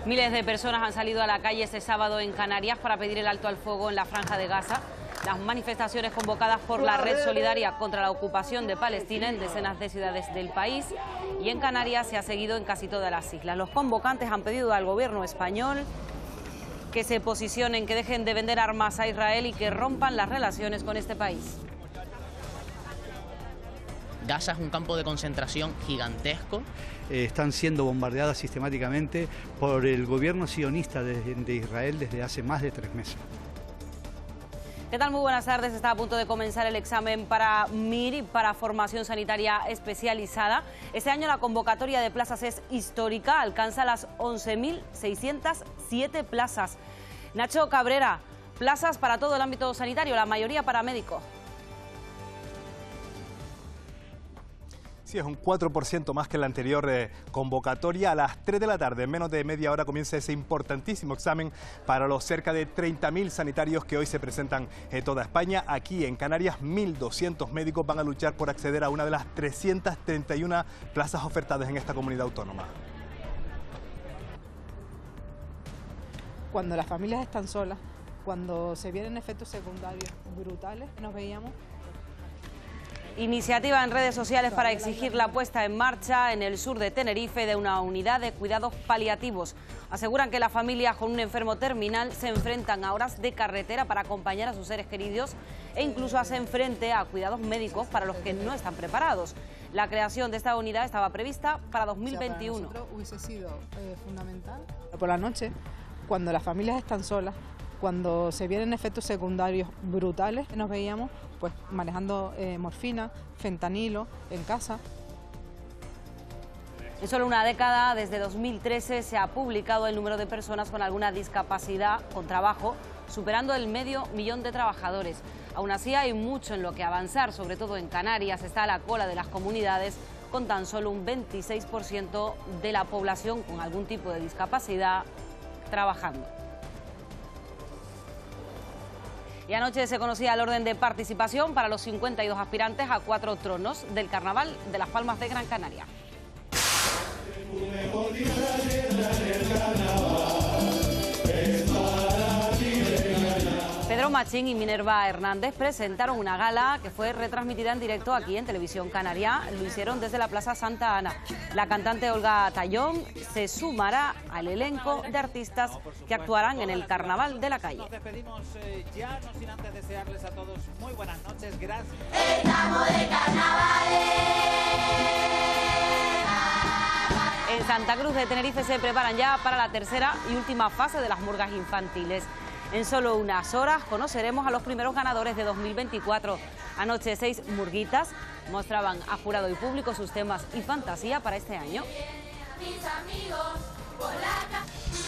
Miles de personas han salido a la calle este sábado en Canarias para pedir el alto al fuego en la Franja de Gaza. Las manifestaciones convocadas por la Red Solidaria contra la ocupación de Palestina en decenas de ciudades del país, y en Canarias se ha seguido en casi todas las islas. Los convocantes han pedido al gobierno español que se posicionen, que dejen de vender armas a Israel y que rompan las relaciones con este país. Gaza es un campo de concentración gigantesco. Están siendo bombardeadas sistemáticamente por el gobierno sionista de Israel desde hace más de 3 meses. ¿Qué tal? Muy buenas tardes. Está a punto de comenzar el examen para MIR y para formación sanitaria especializada. Este año la convocatoria de plazas es histórica, alcanza las 11.607 plazas. Nacho Cabrera, plazas para todo el ámbito sanitario, la mayoría para médicos. Sí, es un 4% más que la anterior convocatoria. A las 3 de la tarde, en menos de media hora, comienza ese importantísimo examen para los cerca de 30.000 sanitarios que hoy se presentan en toda España. Aquí en Canarias, 1.200 médicos van a luchar por acceder a una de las 331 plazas ofertadas en esta comunidad autónoma. Cuando las familias están solas, cuando se vienen efectos secundarios brutales, nos veíamos. Iniciativa en redes sociales para exigir la puesta en marcha en el sur de Tenerife de una unidad de cuidados paliativos. Aseguran que las familias con un enfermo terminal se enfrentan a horas de carretera para acompañar a sus seres queridos e incluso hacen frente a cuidados médicos para los que no están preparados. La creación de esta unidad estaba prevista para 2021. Para nosotros hubiese sido fundamental. Por la noche, cuando las familias están solas, cuando se vienen efectos secundarios brutales, nos veíamos pues manejando morfina, fentanilo en casa. En solo una década, desde 2013, se ha publicado el número de personas con alguna discapacidad con trabajo, superando el 500.000 de trabajadores. Aún así hay mucho en lo que avanzar, sobre todo en Canarias. Está a la cola de las comunidades con tan solo un 26% de la población con algún tipo de discapacidad trabajando. Y anoche se conocía el orden de participación para los 52 aspirantes a 4 tronos del Carnaval de Las Palmas de Gran Canaria. Pedro Machín y Minerva Hernández presentaron una gala que fue retransmitida en directo aquí en Televisión Canaria. Lo hicieron desde la Plaza Santa Ana. La cantante Olga Tallón se sumará al elenco de artistas que actuarán en el Carnaval de la Calle. Nos despedimos ya, no sin antes desearles a todos muy buenas noches. Gracias. Estamos de carnavales. En Santa Cruz de Tenerife se preparan ya para la tercera y última fase de las murgas infantiles. En solo unas horas conoceremos a los primeros ganadores de 2024. Anoche 6 murguitas mostraban a jurado y público sus temas y fantasía para este año. Mis amigos, por la...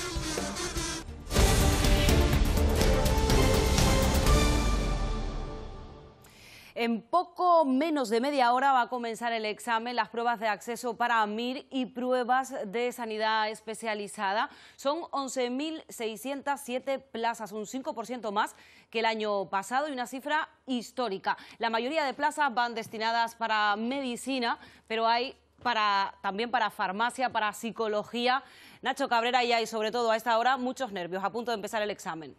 En poco menos de media hora va a comenzar el examen, las pruebas de acceso para MIR y pruebas de sanidad especializada. Son 11.607 plazas, un 5% más que el año pasado y una cifra histórica. La mayoría de plazas van destinadas para medicina, pero hay también para farmacia, para psicología. Nacho Cabrera, y hay sobre todo a esta hora muchos nervios a punto de empezar el examen.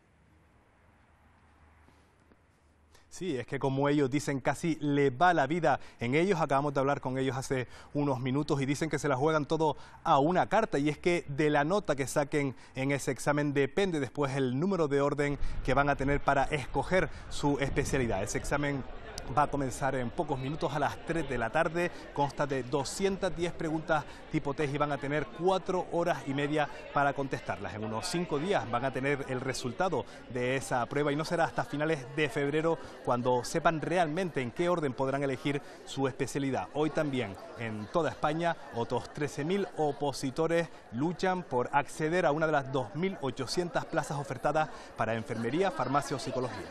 Sí, es que como ellos dicen, casi les va la vida en ellos. Acabamos de hablar con ellos hace unos minutos y dicen que se la juegan todo a una carta. Y es que de la nota que saquen en ese examen depende después el número de orden que van a tener para escoger su especialidad. Ese examen va a comenzar en pocos minutos a las 3 de la tarde. Consta de 210 preguntas tipo test y van a tener 4 horas y media para contestarlas. En unos 5 días van a tener el resultado de esa prueba y no será hasta finales de febrero cuando sepan realmente en qué orden podrán elegir su especialidad. Hoy también en toda España otros 13.000 opositores luchan por acceder a una de las 2.800 plazas ofertadas para enfermería, farmacia o psicología.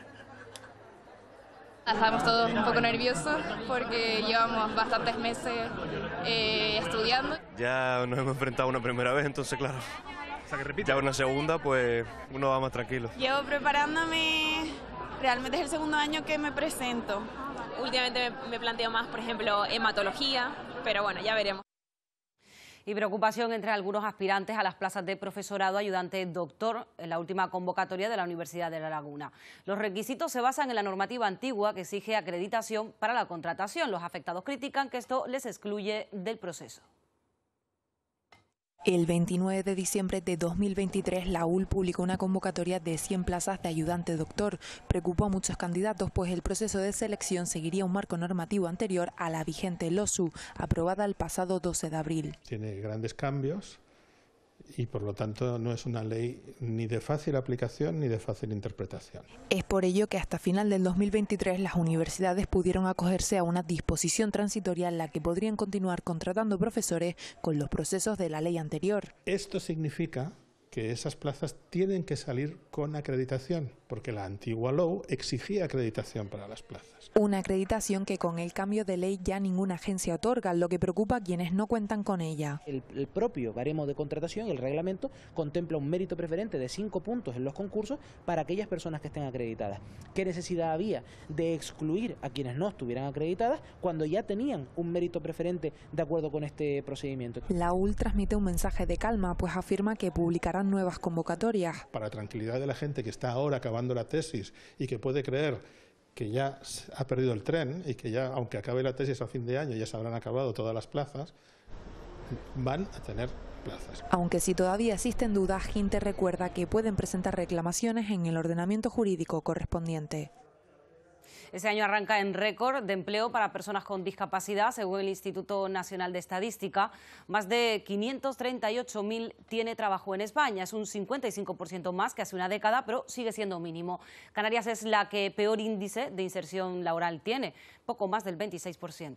Estamos todos un poco nerviosos porque llevamos bastantes meses estudiando. Ya nos hemos enfrentado una primera vez, entonces claro, ya una segunda pues uno va más tranquilo. Llevo preparándome, realmente es el segundo año que me presento. Últimamente me planteo más, por ejemplo, hematología, pero bueno, ya veremos. Y preocupación entre algunos aspirantes a las plazas de profesorado, ayudante, doctor en la última convocatoria de la Universidad de La Laguna. Los requisitos se basan en la normativa antigua que exige acreditación para la contratación. Los afectados critican que esto les excluye del proceso. El 29 de diciembre de 2023, la UL publicó una convocatoria de 100 plazas de ayudante doctor. Preocupó a muchos candidatos, pues el proceso de selección seguiría un marco normativo anterior a la vigente LOSU, aprobada el pasado 12 de abril. Tiene grandes cambios y por lo tanto no es una ley ni de fácil aplicación ni de fácil interpretación. Es por ello que hasta final del 2023 las universidades pudieron acogerse a una disposición transitoria en la que podrían continuar contratando profesores con los procesos de la ley anterior. Esto significa que esas plazas tienen que salir con acreditación, porque la antigua LOU exigía acreditación para las plazas. Una acreditación que con el cambio de ley ya ninguna agencia otorga, lo que preocupa a quienes no cuentan con ella. El propio baremo de contratación, el reglamento, contempla un mérito preferente de 5 puntos en los concursos para aquellas personas que estén acreditadas. ¿Qué necesidad había de excluir a quienes no estuvieran acreditadas cuando ya tenían un mérito preferente de acuerdo con este procedimiento? La UL transmite un mensaje de calma, pues afirma que publicarán nuevas convocatorias. Para tranquilidad de la gente que está ahora acabando la tesis y que puede creer que ya ha perdido el tren y que ya, aunque acabe la tesis a fin de año, ya se habrán acabado todas las plazas, van a tener plazas. Aunque si todavía existen dudas, Ginte recuerda que pueden presentar reclamaciones en el ordenamiento jurídico correspondiente. Este año arranca en récord de empleo para personas con discapacidad, según el Instituto Nacional de Estadística. Más de 538.000 tiene trabajo en España. Es un 55% más que hace una década, pero sigue siendo mínimo. Canarias es la que peor índice de inserción laboral tiene, poco más del 26%.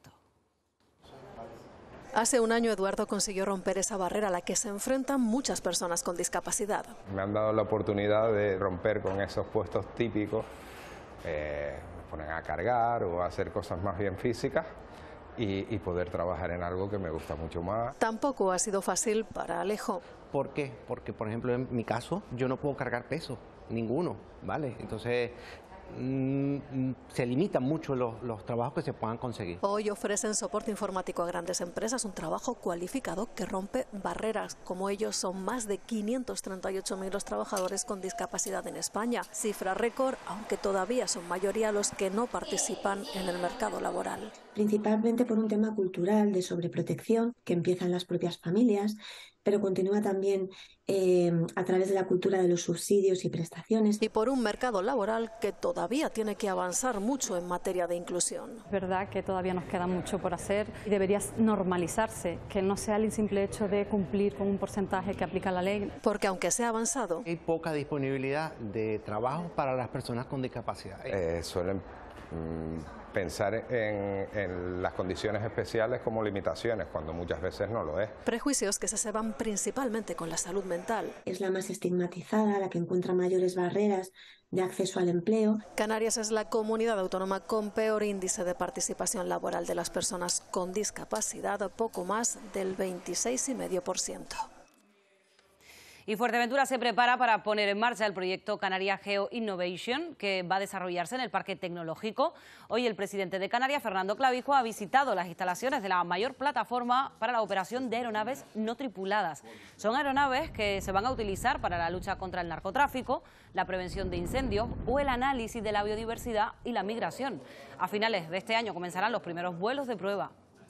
Hace un año Eduardo consiguió romper esa barrera a la que se enfrentan muchas personas con discapacidad. Me han dado la oportunidad de romper con esos puestos típicos, poner a cargar o a hacer cosas más bien físicas y poder trabajar en algo que me gusta mucho más. Tampoco ha sido fácil para Alejo. ¿Por qué? Porque, por ejemplo, en mi caso, yo no puedo cargar peso, ninguno, ¿vale? Entonces se limitan mucho los trabajos que se puedan conseguir. Hoy ofrecen soporte informático a grandes empresas, un trabajo cualificado que rompe barreras. Como ellos, son más de 538.000 los trabajadores con discapacidad en España. Cifra récord, aunque todavía son mayoría los que no participan en el mercado laboral. Principalmente por un tema cultural de sobreprotección que empieza en las propias familias, pero continúa también a través de la cultura de los subsidios y prestaciones. Y por un mercado laboral que todavía tiene que avanzar mucho en materia de inclusión. Es verdad que todavía nos queda mucho por hacer y debería normalizarse, que no sea el simple hecho de cumplir con un porcentaje que aplica la ley. Porque aunque se ha avanzado, hay poca disponibilidad de trabajo para las personas con discapacidad. Suelen pensar en las condiciones especiales como limitaciones, cuando muchas veces no lo es. Prejuicios que se ceban principalmente con la salud mental. Es la más estigmatizada, la que encuentra mayores barreras de acceso al empleo. Canarias es la comunidad autónoma con peor índice de participación laboral de las personas con discapacidad, poco más del 26,5%. Y Fuerteventura se prepara para poner en marcha el proyecto Canarias Geo Innovation, que va a desarrollarse en el Parque Tecnológico. Hoy el presidente de Canarias, Fernando Clavijo, ha visitado las instalaciones de la mayor plataforma para la operación de aeronaves no tripuladas. Son aeronaves que se van a utilizar para la lucha contra el narcotráfico, la prevención de incendios o el análisis de la biodiversidad y la migración. A finales de este año comenzarán los primeros vuelos de prueba.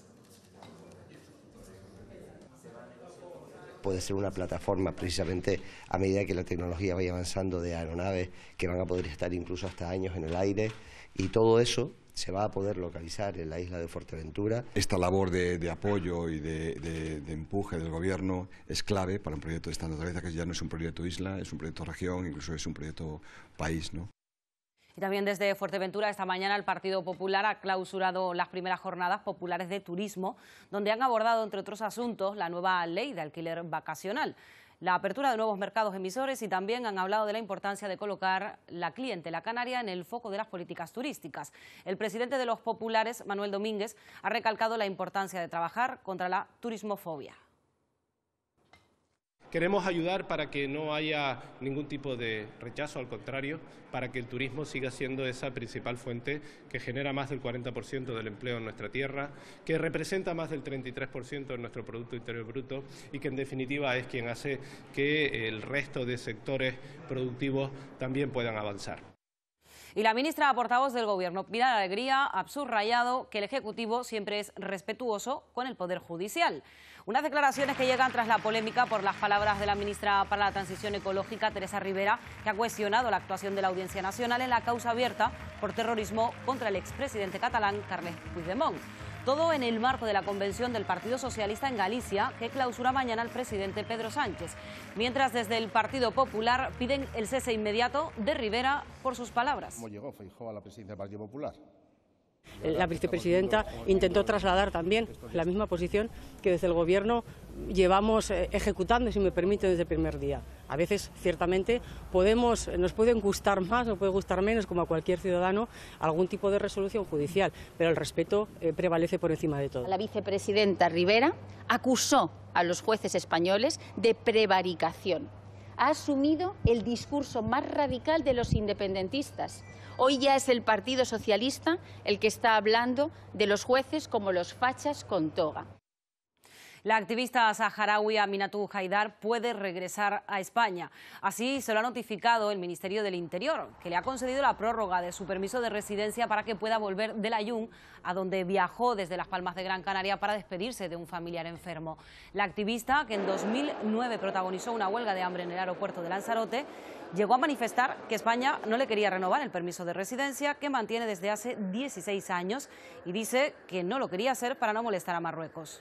Puede ser una plataforma precisamente a medida que la tecnología vaya avanzando de aeronaves que van a poder estar incluso hasta años en el aire, y todo eso se va a poder localizar en la isla de Fuerteventura. Esta labor de apoyo y de empuje del gobierno es clave para un proyecto de esta naturaleza, que ya no es un proyecto isla, es un proyecto región, incluso es un proyecto país, ¿no? Y también desde Fuerteventura esta mañana el Partido Popular ha clausurado las primeras jornadas populares de turismo, donde han abordado, entre otros asuntos, la nueva ley de alquiler vacacional, la apertura de nuevos mercados emisores, y también han hablado de la importancia de colocar la clientela canaria en el foco de las políticas turísticas. El presidente de los populares, Manuel Domínguez, ha recalcado la importancia de trabajar contra la turismofobia. Queremos ayudar para que no haya ningún tipo de rechazo, al contrario, para que el turismo siga siendo esa principal fuente que genera más del 40% del empleo en nuestra tierra, que representa más del 33% de nuestro Producto Interior Bruto y que en definitiva es quien hace que el resto de sectores productivos también puedan avanzar. Y la ministra portavoz del Gobierno, Pilar Alegría, ha subrayado que el Ejecutivo siempre es respetuoso con el Poder Judicial. Unas declaraciones que llegan tras la polémica por las palabras de la ministra para la Transición Ecológica, Teresa Rivera, que ha cuestionado la actuación de la Audiencia Nacional en la causa abierta por terrorismo contra el expresidente catalán, Carles Puigdemont. Todo en el marco de la convención del Partido Socialista en Galicia, que clausura mañana el presidente Pedro Sánchez. Mientras desde el Partido Popular piden el cese inmediato de Rivera por sus palabras. ¿Cómo llegó Feijóo a la presidencia del Partido Popular? La vicepresidenta intentó trasladar también la misma posición que desde el Gobierno llevamos ejecutando, si me permite, desde el primer día. A veces, ciertamente, nos pueden gustar más, nos puede gustar menos, como a cualquier ciudadano, algún tipo de resolución judicial, pero el respeto prevalece por encima de todo. La vicepresidenta Rivera acusó a los jueces españoles de prevaricación. Ha asumido el discurso más radical de los independentistas. Hoy ya es el Partido Socialista el que está hablando de los jueces como los fachas con toga. La activista saharaui Aminatou Haidar puede regresar a España. Así se lo ha notificado el Ministerio del Interior, que le ha concedido la prórroga de su permiso de residencia para que pueda volver de Layún, a donde viajó desde Las Palmas de Gran Canaria para despedirse de un familiar enfermo. La activista, que en 2009 protagonizó una huelga de hambre en el aeropuerto de Lanzarote, llegó a manifestar que España no le quería renovar el permiso de residencia que mantiene desde hace 16 años y dice que no lo quería hacer para no molestar a Marruecos.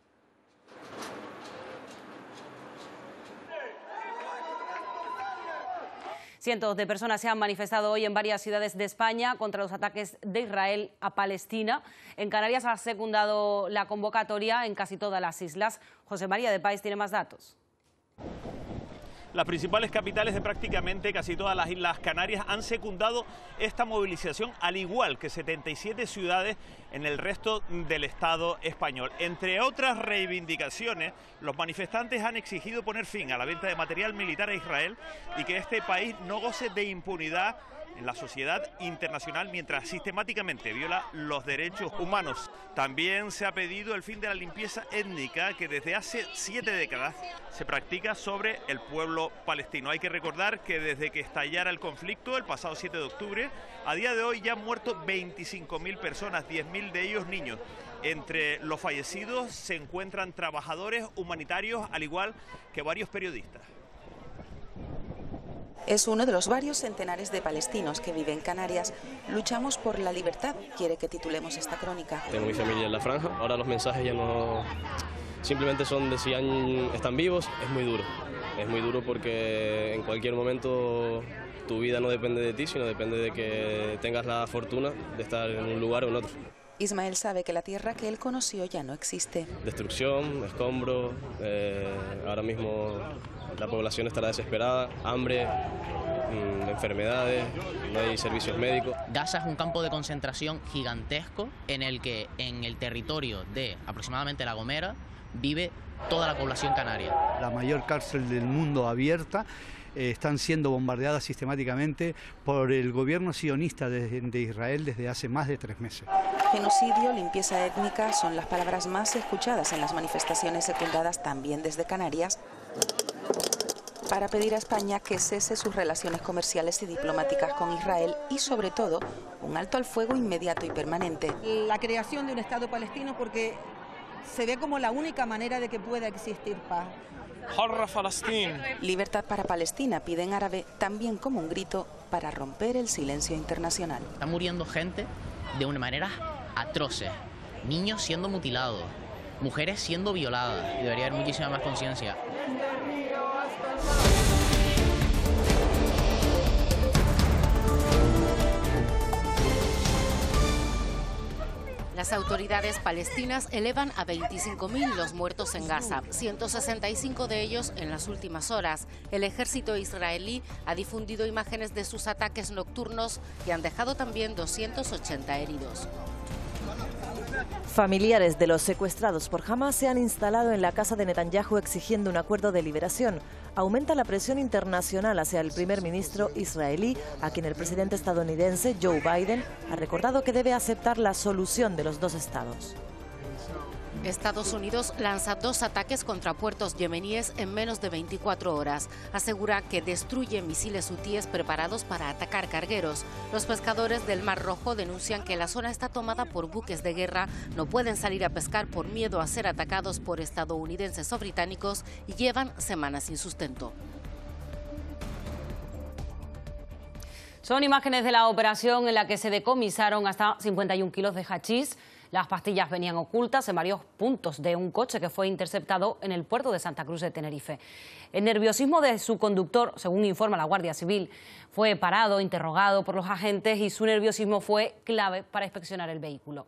Cientos de personas se han manifestado hoy en varias ciudades de España contra los ataques de Israel a Palestina. En Canarias ha secundado la convocatoria en casi todas las islas. José María de Páez tiene más datos. Las principales capitales de prácticamente casi todas las Islas Canarias han secundado esta movilización, al igual que 77 ciudades en el resto del Estado español. Entre otras reivindicaciones, los manifestantes han exigido poner fin a la venta de material militar a Israel y que este país no goce de impunidad en la sociedad internacional mientras sistemáticamente viola los derechos humanos. También se ha pedido el fin de la limpieza étnica que desde hace 7 décadas se practica sobre el pueblo palestino. Hay que recordar que desde que estallara el conflicto el pasado 7 de octubre, a día de hoy ya han muerto 25.000 personas, 10.000 de ellos niños. Entre los fallecidos se encuentran trabajadores humanitarios, al igual que varios periodistas. Es uno de los varios centenares de palestinos que viven en Canarias. Luchamos por la libertad, quiere que titulemos esta crónica. Tengo mi familia en la franja, ahora los mensajes ya no simplemente son de si están vivos. Es muy duro porque en cualquier momento tu vida no depende de ti, sino depende de que tengas la fortuna de estar en un lugar o en otro. Ismael sabe que la tierra que él conoció ya no existe. Destrucción, escombros, ahora mismo la población estará desesperada, hambre, enfermedades, no hay servicios médicos. Gaza es un campo de concentración gigantesco en el que en el territorio de aproximadamente La Gomera vive toda la población canaria. La mayor cárcel del mundo abierta. Están siendo bombardeadas sistemáticamente por el gobierno sionista de Israel desde hace más de 3 meses. Genocidio, limpieza étnica son las palabras más escuchadas en las manifestaciones secundadas también desde Canarias para pedir a España que cese sus relaciones comerciales y diplomáticas con Israel y, sobre todo, un alto al fuego inmediato y permanente. La creación de un Estado palestino porque se ve como la única manera de que pueda existir paz. Libertad para Palestina, pide en árabe, también como un grito para romper el silencio internacional. Está muriendo gente de una manera atroces, niños siendo mutilados, mujeres siendo violadas, y debería haber muchísima más conciencia. Las autoridades palestinas elevan a 25.000 los muertos en Gaza, 165 de ellos en las últimas horas. El ejército israelí ha difundido imágenes de sus ataques nocturnos y han dejado también 280 heridos. Familiares de los secuestrados por Hamas se han instalado en la casa de Netanyahu exigiendo un acuerdo de liberación. Aumenta la presión internacional hacia el primer ministro israelí, a quien el presidente estadounidense Joe Biden ha recordado que debe aceptar la solución de los dos estados. Estados Unidos lanza 2 ataques contra puertos yemeníes en menos de 24 horas. Asegura que destruye misiles hutíes preparados para atacar cargueros. Los pescadores del Mar Rojo denuncian que la zona está tomada por buques de guerra, no pueden salir a pescar por miedo a ser atacados por estadounidenses o británicos y llevan semanas sin sustento. Son imágenes de la operación en la que se decomisaron hasta 51 kilos de hachís. Las pastillas venían ocultas en varios puntos de un coche que fue interceptado en el puerto de Santa Cruz de Tenerife. El nerviosismo de su conductor, según informa la Guardia Civil, fue parado, interrogado por los agentes y su nerviosismo fue clave para inspeccionar el vehículo.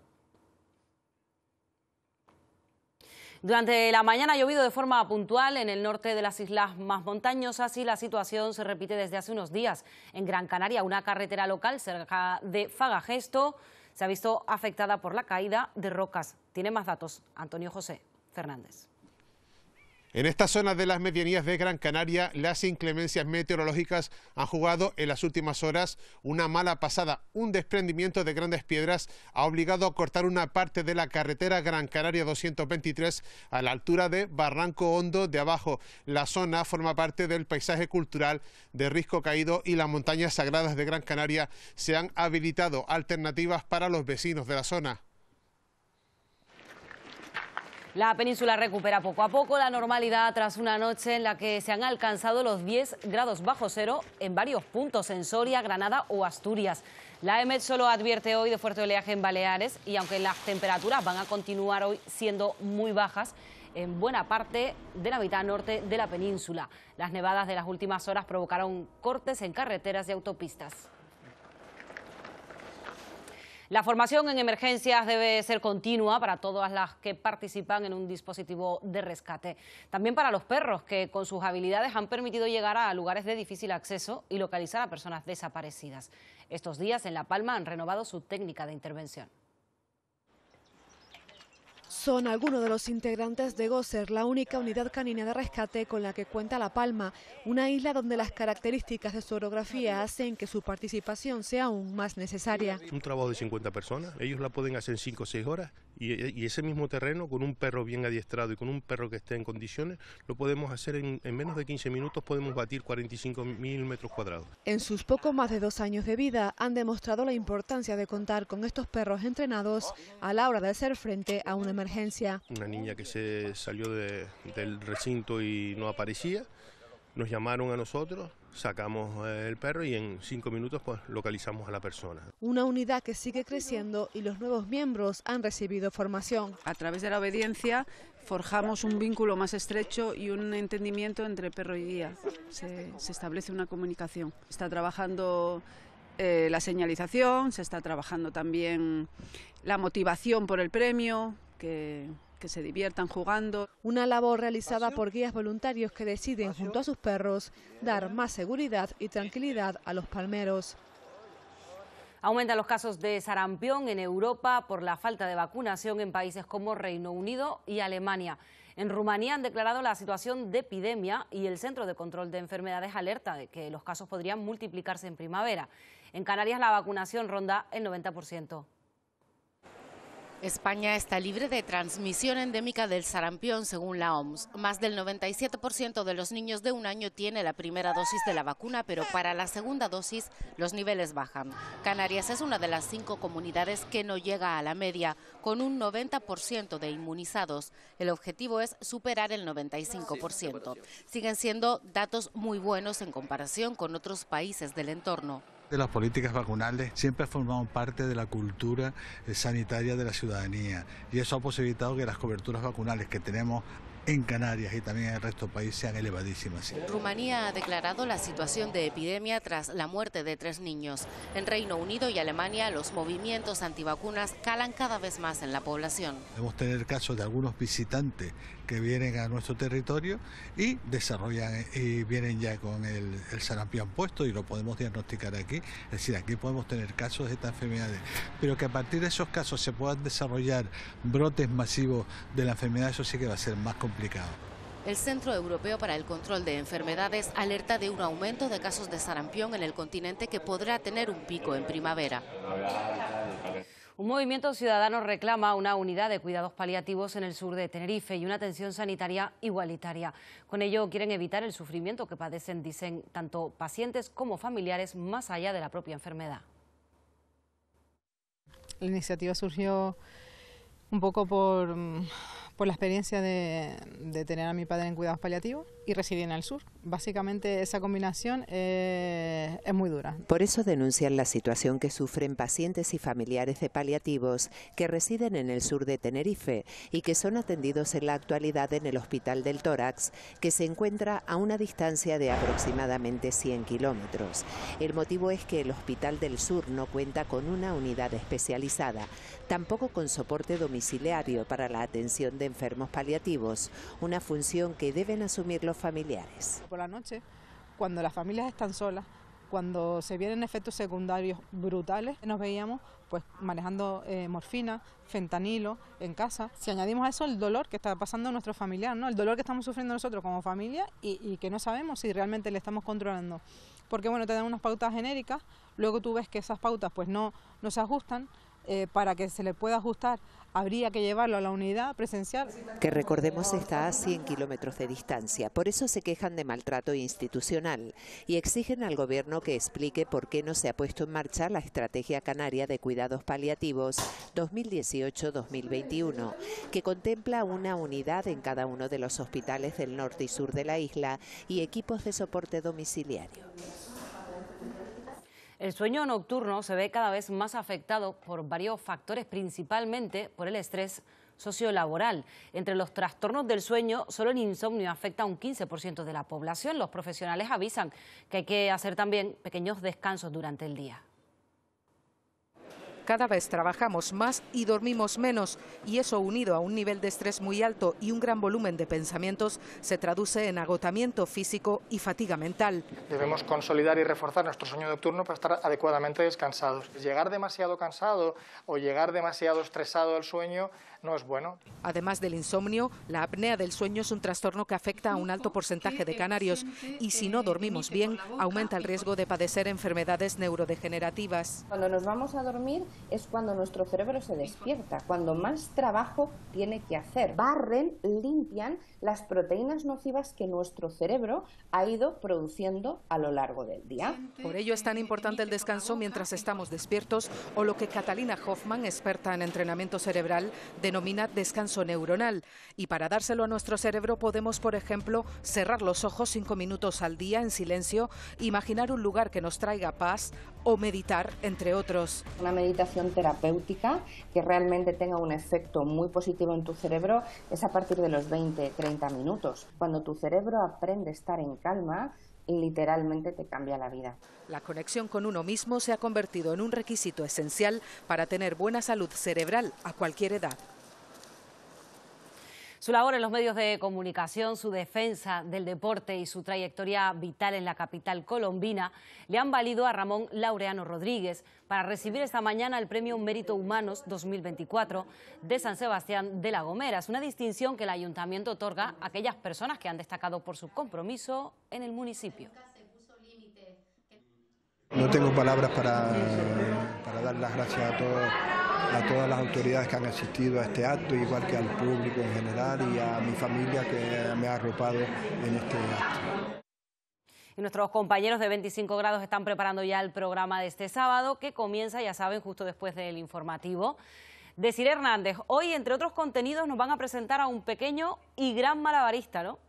Durante la mañana ha llovido de forma puntual en el norte de las islas más montañosas y la situación se repite desde hace unos días. En Gran Canaria, una carretera local cerca de Fagagesto se ha visto afectada por la caída de rocas. Tiene más datos Antonio José Fernández. En esta zona de las medianías de Gran Canaria, las inclemencias meteorológicas han jugado en las últimas horas una mala pasada. Un desprendimiento de grandes piedras ha obligado a cortar una parte de la carretera Gran Canaria 223 a la altura de Barranco Hondo de Abajo. La zona forma parte del paisaje cultural de Risco Caído y las montañas sagradas de Gran Canaria. Se han habilitado alternativas para los vecinos de la zona. La península recupera poco a poco la normalidad tras una noche en la que se han alcanzado los 10 grados bajo cero en varios puntos en Soria, Granada o Asturias. La EMET solo advierte hoy de fuerte oleaje en Baleares y aunque las temperaturas van a continuar hoy siendo muy bajas en buena parte de la mitad norte de la península. Las nevadas de las últimas horas provocaron cortes en carreteras y autopistas. La formación en emergencias debe ser continua para todas las que participan en un dispositivo de rescate. También para los perros, que con sus habilidades han permitido llegar a lugares de difícil acceso y localizar a personas desaparecidas. Estos días en La Palma han renovado su técnica de intervención. Son algunos de los integrantes de Goser, la única unidad canina de rescate con la que cuenta La Palma, una isla donde las características de su orografía hacen que su participación sea aún más necesaria. Un trabajo de 50 personas, ellos la pueden hacer en 5 o 6 horas y ese mismo terreno con un perro bien adiestrado y con un perro que esté en condiciones, lo podemos hacer en menos de 15 minutos, podemos batir 45.000 metros cuadrados. En sus poco más de 2 años de vida han demostrado la importancia de contar con estos perros entrenados a la hora de hacer frente a una emergencia. Una niña que se salió del recinto y no aparecía, nos llamaron a nosotros, sacamos el perro y en 5 minutos pues localizamos a la persona. Una unidad que sigue creciendo y los nuevos miembros han recibido formación. A través de la obediencia forjamos un vínculo más estrecho y un entendimiento entre perro y guía. Se establece una comunicación. Está trabajando la señalización, se está trabajando también la motivación por el premio, que se diviertan jugando. Una labor realizada por guías voluntarios que deciden, junto a sus perros, dar más seguridad y tranquilidad a los palmeros. Aumentan los casos de sarampión en Europa por la falta de vacunación en países como Reino Unido y Alemania. En Rumanía han declarado la situación de epidemia y el Centro de Control de Enfermedades alerta de que los casos podrían multiplicarse en primavera. En Canarias la vacunación ronda el 90%. España está libre de transmisión endémica del sarampión, según la OMS. Más del 97% de los niños de 1 año tiene la primera dosis de la vacuna, pero para la segunda dosis los niveles bajan. Canarias es una de las 5 comunidades que no llega a la media, con un 90% de inmunizados. El objetivo es superar el 95%. Siguen siendo datos muy buenos en comparación con otros países del entorno. Las políticas vacunales siempre han formado parte de la cultura sanitaria de la ciudadanía y eso ha posibilitado que las coberturas vacunales que tenemos en Canarias y también en el resto del país sean elevadísimas. Rumanía ha declarado la situación de epidemia tras la muerte de 3 niños. En Reino Unido y Alemania los movimientos antivacunas calan cada vez más en la población. Podemos tener casos de algunos visitantes que vienen a nuestro territorio y desarrollan y vienen ya con el sarampión puesto y lo podemos diagnosticar aquí. Es decir, aquí podemos tener casos de estas enfermedades, pero que a partir de esos casos se puedan desarrollar brotes masivos de la enfermedad, eso sí que va a ser más complicado. El Centro Europeo para el Control de Enfermedades alerta de un aumento de casos de sarampión en el continente que podrá tener un pico en primavera. Un movimiento ciudadano reclama una unidad de cuidados paliativos en el sur de Tenerife y una atención sanitaria igualitaria. Con ello quieren evitar el sufrimiento que padecen, dicen, tanto pacientes como familiares más allá de la propia enfermedad. La iniciativa surgió un poco por la experiencia de tener a mi padre en cuidados paliativos y residir en el sur. Básicamente esa combinación es muy dura. Por eso denuncian la situación que sufren pacientes y familiares de paliativos que residen en el sur de Tenerife y que son atendidos en la actualidad en el Hospital del Tórax, que se encuentra a una distancia de aproximadamente 100 kilómetros. El motivo es que el Hospital del Sur no cuenta con una unidad especializada, tampoco con soporte domiciliario para la atención de enfermos paliativos, una función que deben asumir los familiares. Por la noche, cuando las familias están solas, cuando se vienen efectos secundarios brutales, nos veíamos pues manejando morfina, fentanilo en casa. Si añadimos a eso el dolor que está pasando a nuestro familiar, ¿no? El dolor que estamos sufriendo nosotros como familia y que no sabemos si realmente le estamos controlando. Porque bueno, te dan unas pautas genéricas, luego tú ves que esas pautas pues no se ajustan. Para que se le pueda ajustar habría que llevarlo a la unidad presencial. Que recordemos está a 100 kilómetros de distancia, por eso se quejan de maltrato institucional y exigen al gobierno que explique por qué no se ha puesto en marcha la Estrategia Canaria de Cuidados Paliativos 2018-2021, que contempla una unidad en cada uno de los hospitales del norte y sur de la isla y equipos de soporte domiciliario. El sueño nocturno se ve cada vez más afectado por varios factores, principalmente por el estrés sociolaboral. Entre los trastornos del sueño, solo el insomnio afecta a un 15% de la población. Los profesionales avisan que hay que hacer también pequeños descansos durante el día. Cada vez trabajamos más y dormimos menos, y eso, unido a un nivel de estrés muy alto y un gran volumen de pensamientos, se traduce en agotamiento físico y fatiga mental. Debemos consolidar y reforzar nuestro sueño nocturno para estar adecuadamente descansados. Llegar demasiado cansado o llegar demasiado estresado al sueño no es bueno. Además del insomnio, la apnea del sueño es un trastorno que afecta a un alto porcentaje de canarios y si no dormimos bien, aumenta el riesgo de padecer enfermedades neurodegenerativas. Cuando nos vamos a dormir es cuando nuestro cerebro se despierta, cuando más trabajo tiene que hacer. Barren, limpian las proteínas nocivas que nuestro cerebro ha ido produciendo a lo largo del día. Por ello es tan importante el descanso mientras estamos despiertos, o lo que Catalina Hoffman, experta en entrenamiento cerebral, denomina descanso neuronal. Y para dárselo a nuestro cerebro podemos, por ejemplo, cerrar los ojos 5 minutos al día en silencio, imaginar un lugar que nos traiga paz o meditar, entre otros. Una meditación terapéutica que realmente tenga un efecto muy positivo en tu cerebro es a partir de los 20-30 minutos. Cuando tu cerebro aprende a estar en calma, literalmente te cambia la vida. La conexión con uno mismo se ha convertido en un requisito esencial para tener buena salud cerebral a cualquier edad. Su labor en los medios de comunicación, su defensa del deporte y su trayectoria vital en la capital colombina le han valido a Ramón Laureano Rodríguez para recibir esta mañana el Premio Mérito Humanos 2024 de San Sebastián de la Gomera. Es una distinción que el ayuntamiento otorga a aquellas personas que han destacado por su compromiso en el municipio. No tengo palabras para dar las gracias a todas las autoridades que han asistido a este acto, igual que al público en general y a mi familia que me ha arropado en este acto. Y nuestros compañeros de 25 grados están preparando ya el programa de este sábado, que comienza, ya saben, justo después del informativo. Desiree Hernández, hoy, entre otros contenidos, nos van a presentar a un pequeño y gran malabarista, ¿no?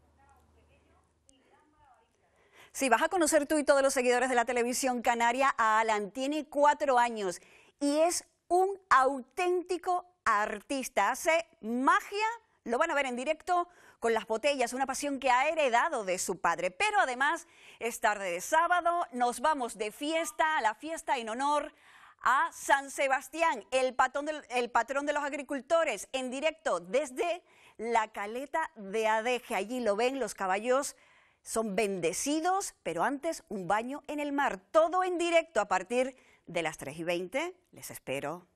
Sí, vas a conocer tú y todos los seguidores de la televisión canaria a Alan. Tiene 4 años y es un auténtico artista. Hace magia, lo van a ver en directo con las botellas, una pasión que ha heredado de su padre. Pero además, es tarde de sábado, nos vamos de fiesta, a la fiesta en honor a San Sebastián, el patrón de los agricultores, en directo desde la Caleta de Adeje. Allí lo ven, los caballos son bendecidos, pero antes un baño en el mar. Todo en directo a partir de las 3:20. Les espero.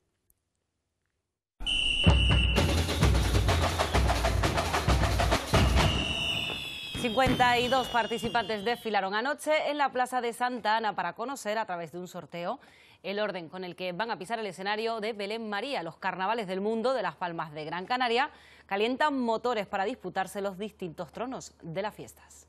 52 participantes desfilaron anoche en la Plaza de Santa Ana para conocer, a través de un sorteo, el orden con el que van a pisar el escenario de Belén María. Los carnavales del mundo de Las Palmas de Gran Canaria calientan motores para disputarse los distintos tronos de las fiestas.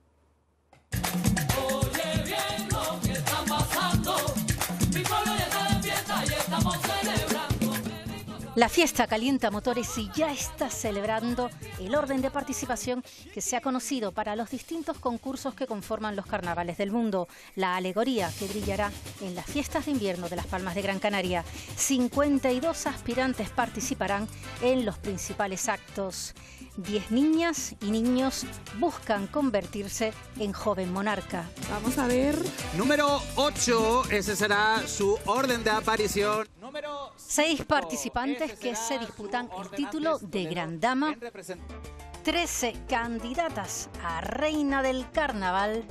Oye bien lo que está pasando, mi pueblo ya está de fiesta y estamos celebrando. La fiesta calienta motores y ya está celebrando el orden de participación que se ha conocido para los distintos concursos que conforman los carnavales del mundo. La alegoría que brillará en las fiestas de invierno de Las Palmas de Gran Canaria. 52 aspirantes participarán en los principales actos. 10 niñas y niños buscan convertirse en joven monarca. Vamos a ver. Número 8, ese será su orden de aparición. 6 participantes que se disputan el título de Gran Dama. 13 candidatas a Reina del Carnaval.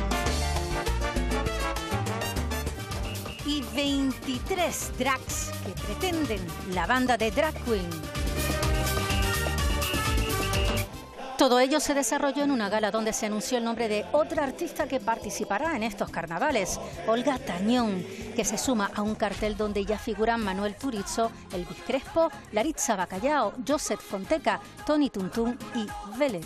Y 23 drags que pretenden la banda de Drag Queen. Todo ello se desarrolló en una gala donde se anunció el nombre de otra artista que participará en estos carnavales, Olga Tañón, que se suma a un cartel donde ya figuran Manuel Turizo, Elvis Crespo, Laritza Bacallao, Joseph Fonteca, Tony Tuntún y Vélez.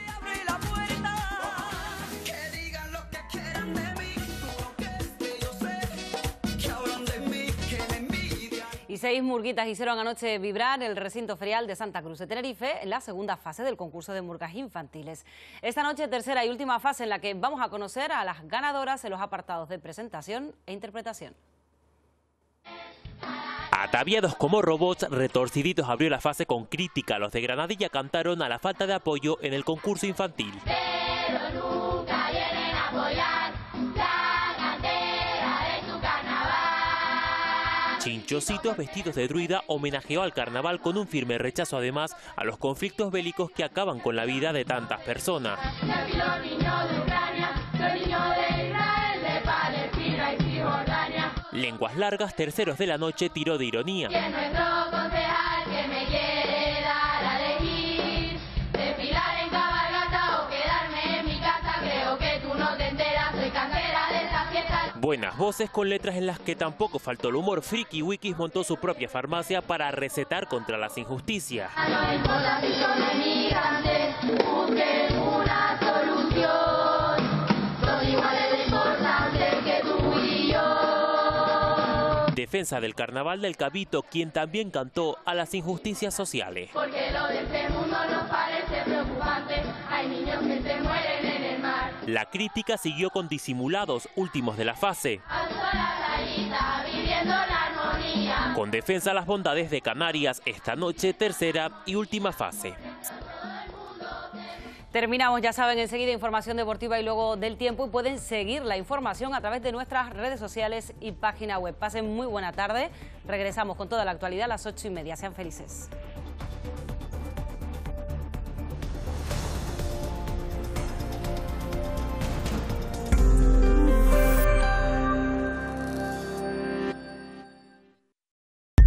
Y 6 murguitas hicieron anoche vibrar el recinto ferial de Santa Cruz de Tenerife en la segunda fase del concurso de murgas infantiles. Esta noche, tercera y última fase en la que vamos a conocer a las ganadoras en los apartados de presentación e interpretación. Ataviados como robots, Retorciditos abrió la fase con crítica. Los de Granadilla cantaron a la falta de apoyo en el concurso infantil. Pero nunca vienen a apoyar la cantera de su carnaval. Chinchositos vestidos de druida homenajeó al carnaval con un firme rechazo además a los conflictos bélicos que acaban con la vida de tantas personas. Los niños de Ucrania, los niños de Israel, de Palestina y Cisjordania. Lenguas largas, terceros de la noche, tiró de ironía. Y es nuestro concejal que me quiere dar a elegir, desfilar en cabalgata o quedarme en mi casa. Creo que tú no te enteras, soy cantera de esta fiesta. Buenas voces con letras en las que tampoco faltó el humor. Friki Wikis montó su propia farmacia para recetar contra las injusticias. No importa si son emigrantes, busquen una solución. Son iguales de importantes que tú y yo. Defensa del carnaval del Cabito, quien también cantó a las injusticias sociales. Porque lo de este mundo nos parece preocupante, hay niños que se mueren en el mar. La crítica siguió con Disimulados, últimos de la fase. A solas ahí está viviendo la armonía. Con defensa a las bondades de Canarias, esta noche tercera y última fase. Terminamos, ya saben, enseguida información deportiva y luego del tiempo, y pueden seguir la información a través de nuestras redes sociales y página web. Pasen muy buena tarde, regresamos con toda la actualidad a las 8:30. Sean felices.